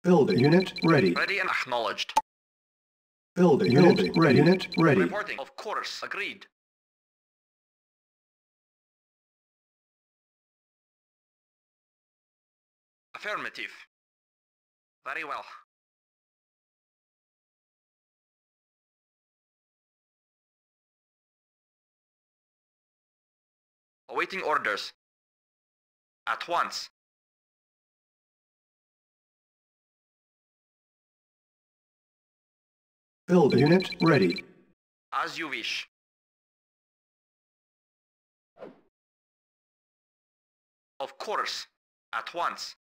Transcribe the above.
Building unit ready. Ready and acknowledged. Building unit ready. Unit ready. Reporting. Of course. Agreed. Affirmative. Very well. Awaiting orders. At once. Building unit ready. As you wish. Of course. At once.